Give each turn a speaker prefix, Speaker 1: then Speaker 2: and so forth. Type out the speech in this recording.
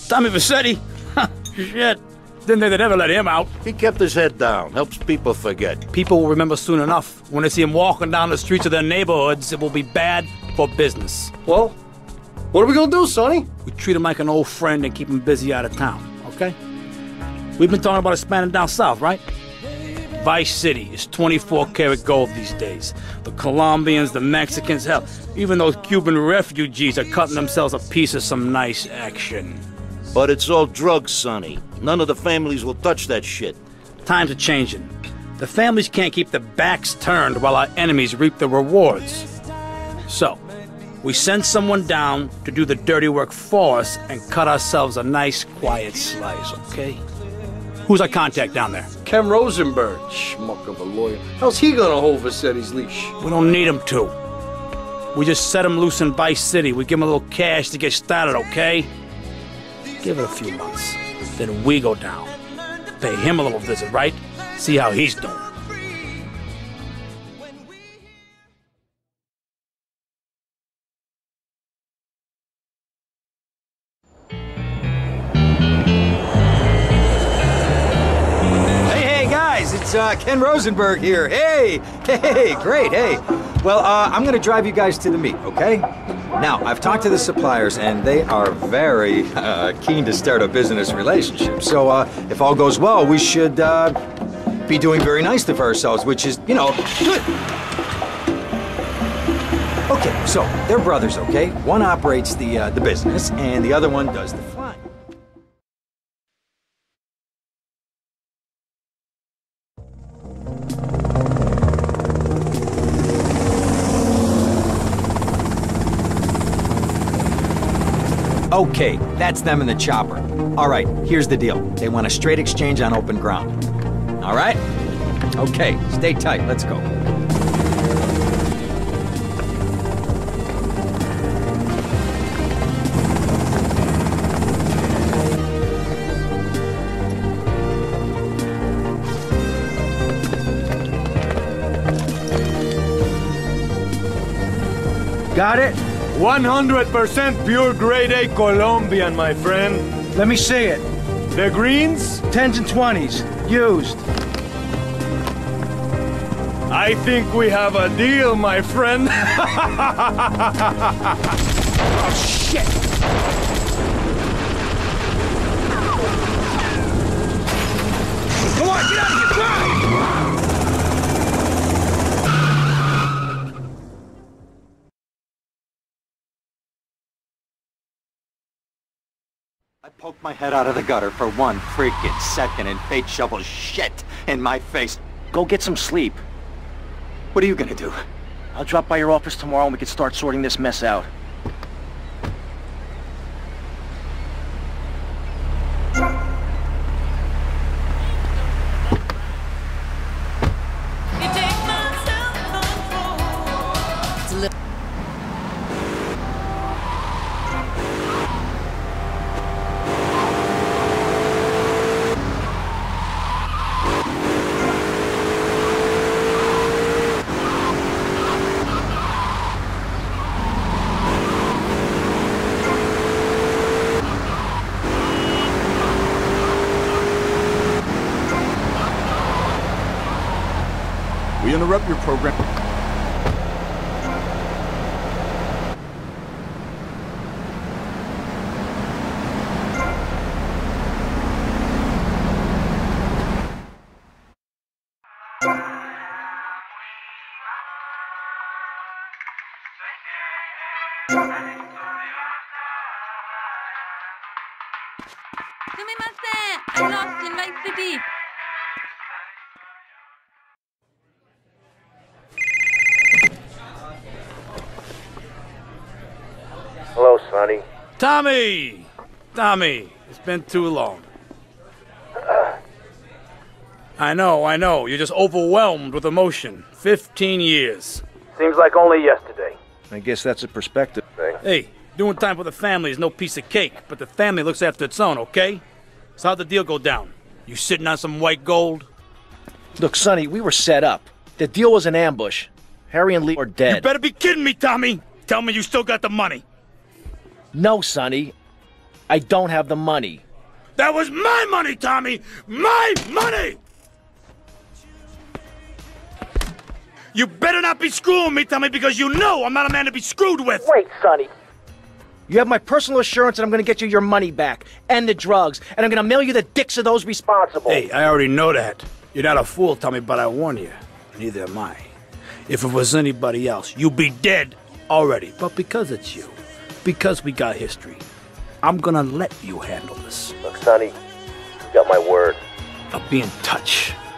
Speaker 1: Tommy Vercetti? Shit. Didn't think they'd ever let him out.
Speaker 2: He kept his head down, helps people forget.
Speaker 1: People will remember soon enough. When they see him walking down the streets of their neighborhoods, it will be bad for business.
Speaker 3: Well, what are we gonna do, Sonny?
Speaker 1: We treat him like an old friend and keep him busy out of town, okay? We've been talking about expanding down south, right? Vice City is 24-karat gold these days. The Colombians, the Mexicans, hell, even those Cuban refugees are cutting themselves a piece of some nice action.
Speaker 2: But it's all drugs, Sonny. None of the families will touch that shit.
Speaker 1: Times are changing. The families can't keep their backs turned while our enemies reap the rewards. So, we send someone down to do the dirty work for us and cut ourselves a nice, quiet slice, okay? Who's our contact down there?
Speaker 3: Ken Rosenberg, schmuck of a lawyer. How's he gonna hold Vercetti's leash?
Speaker 1: We don't need him to. We just set him loose in Vice City. We give him a little cash to get started, okay? Give it a few months. Then we go down. Pay him a little visit, right? See how he's doing.
Speaker 4: Hey, guys, it's Ken Rosenberg here. Hey, great, hey. Well, I'm gonna drive you guys to the meet, okay? Now, I've talked to the suppliers, and they are very keen to start a business relationship. So, if all goes well, we should be doing very nicely for ourselves, which is, you know, good. Okay, so they're brothers, okay? One operates the business, and the other one does the flying. Okay, that's them in the chopper. All right, here's the deal. They want a straight exchange on open ground. All right? Okay, stay tight. Let's go.
Speaker 5: Got it? 100% pure grade A Colombian, my friend.
Speaker 6: Let me see it.
Speaker 5: The greens?
Speaker 6: 10s and 20s. Used.
Speaker 5: I think we have a deal, my friend.
Speaker 6: Oh, shit! Come on, get out of here! Drive!
Speaker 4: I poked my head out of the gutter for 1 freaking second and fate shovels shit in my face. Go get some sleep. What are you gonna do?
Speaker 7: I'll drop by your office tomorrow and we can start sorting this mess out.
Speaker 8: We interrupt your program.
Speaker 9: I lost in Vice City.
Speaker 2: Hello, Sonny.
Speaker 1: Tommy! Tommy, it's been too long. I know. You're just overwhelmed with emotion. 15 years.
Speaker 2: Seems like only yesterday.
Speaker 8: I guess that's a perspective thing.
Speaker 1: Hey, doing time for the family is no piece of cake, but the family looks after its own, okay? So how'd the deal go down? You sitting on some white gold?
Speaker 10: Look, Sonny, we were set up. The deal was an ambush. Harry and Lee are dead.
Speaker 1: You better be kidding me, Tommy! Tell me you still got the money.
Speaker 10: No, Sonny. I don't have the money.
Speaker 1: That was my money, Tommy! My money! You better not be screwing me, Tommy, because you know I'm not a man to be screwed with!
Speaker 10: Wait, Sonny. You have my personal assurance that I'm gonna get you your money back, and the drugs, and I'm gonna mail you the dicks of those responsible.
Speaker 1: Hey, I already know that. You're not a fool, Tommy, but I warn you. Neither am I. If it was anybody else, you'd be dead already. But because it's you, because we got history, I'm gonna let you handle this.
Speaker 11: Look, Sonny, you got my word.
Speaker 1: I'll be in touch.